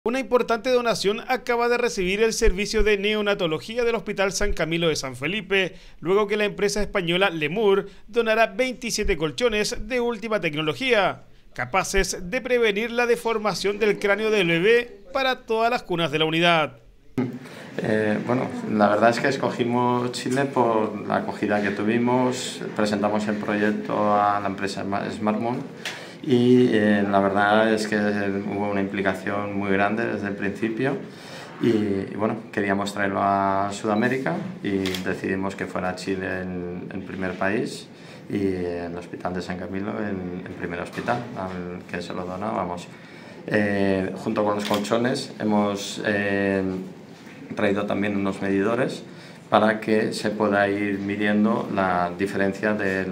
Una importante donación acaba de recibir el servicio de neonatología del Hospital San Camilo de San Felipe, luego que la empresa española Lemur donará 27 colchones de última tecnología, capaces de prevenir la deformación del cráneo del bebé para todas las cunas de la unidad. Bueno, la verdad es que escogimos Chile por la acogida que tuvimos, presentamos el proyecto a la empresa SmartMon y la verdad es que hubo una implicación muy grande desde el principio y bueno, queríamos traerlo a Sudamérica y decidimos que fuera Chile el primer país y el Hospital de San Camilo el primer hospital al que se lo donábamos. Junto con los colchones hemos traído también unos medidores para que se pueda ir midiendo la diferencia de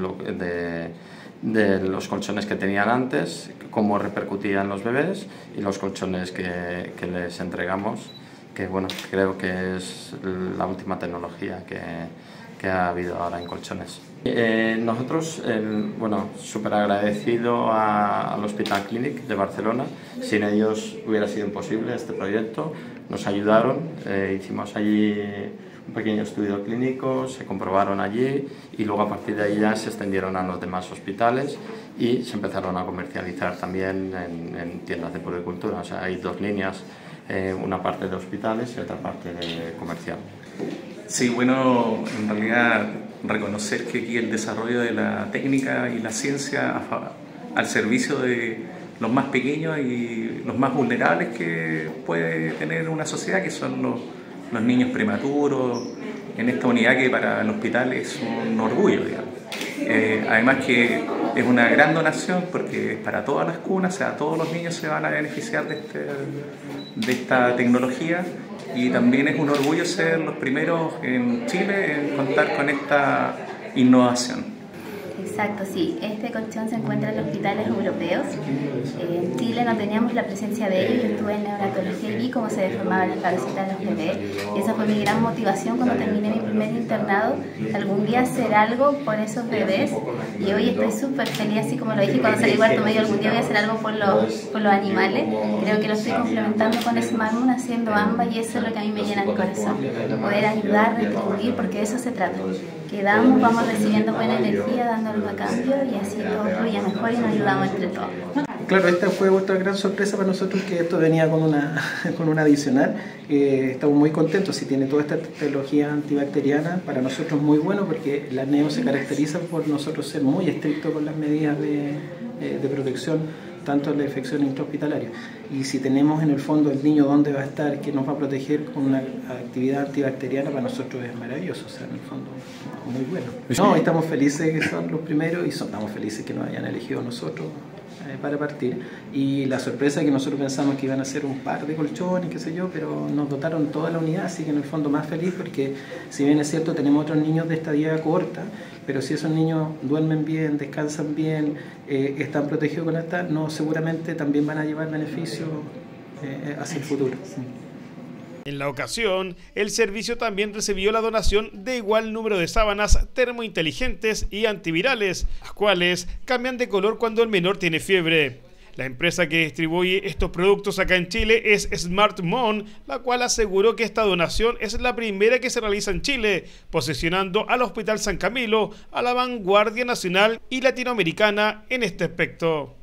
los colchones que tenían antes, cómo repercutían los bebés y los colchones que les entregamos, que bueno, creo que es la última tecnología que ha habido ahora en colchones. Nosotros, bueno, súper agradecido al Hospital Clínic de Barcelona. Sin ellos hubiera sido imposible este proyecto. Nos ayudaron, hicimos allí un pequeño estudio clínico, se comprobaron allí y luego a partir de ahí ya se extendieron a los demás hospitales y se empezaron a comercializar también en tiendas de puericultura. O sea, hay dos líneas, una parte de hospitales y otra parte de comercial. Sí, bueno, en realidad reconocer que aquí el desarrollo de la técnica y la ciencia al servicio de los más pequeños y los más vulnerables que puede tener una sociedad, que son los niños prematuros, en esta unidad que para el hospital es un orgullo, digamos. Además que es una gran donación porque es para todas las cunas, o sea, todos los niños se van a beneficiar de esta tecnología. Y también es un orgullo ser los primeros en Chile en contar con esta innovación. Exacto, sí. Este colchón se encuentra en los hospitales europeos. En Chile no teníamos la presencia de ellos. Yo estuve en neonatología y vi cómo se deformaban las cabecitas de los bebés. Y esa fue mi gran motivación cuando terminé mi primer internado, algún día hacer algo por esos bebés. Y hoy estoy súper feliz, así como lo dije cuando salí cuarto medio, algún día voy a hacer algo por los animales. Creo que lo estoy complementando con SmartMon, haciendo ambas, y eso es lo que a mí me llena el corazón. Poder ayudar, retribuir, porque de eso se trata. Que damos, vamos recibiendo buena energía, dando algo a cambio, y así todo fluye mejor y nos ayudamos entre todos. Claro, esta fue otra gran sorpresa para nosotros, que esto venía con una adicional. Estamos muy contentos. Si tiene toda esta tecnología antibacteriana, para nosotros es muy bueno, porque la neo se caracteriza por nosotros ser muy estrictos con las medidas de protección, tanto en la infección intrahospitalaria. Y si tenemos en el fondo el niño dónde va a estar, que nos va a proteger con una actividad antibacteriana, para nosotros es maravilloso, o sea, en el fondo muy bueno. No, estamos felices que son los primeros y estamos felices que nos hayan elegido nosotros para partir. Y la sorpresa es que nosotros pensamos que iban a ser un par de colchones, qué sé yo, pero nos dotaron toda la unidad, así que en el fondo más feliz, porque si bien es cierto tenemos otros niños de estadía corta, pero si esos niños duermen bien, descansan bien, están protegidos con esta, no, seguramente también van a llevar beneficios hacia el futuro. En la ocasión, el servicio también recibió la donación de igual número de sábanas termointeligentes y antivirales, las cuales cambian de color cuando el menor tiene fiebre. La empresa que distribuye estos productos acá en Chile es SmartMon, la cual aseguró que esta donación es la primera que se realiza en Chile, posicionando al Hospital San Camilo a la vanguardia nacional y latinoamericana en este aspecto.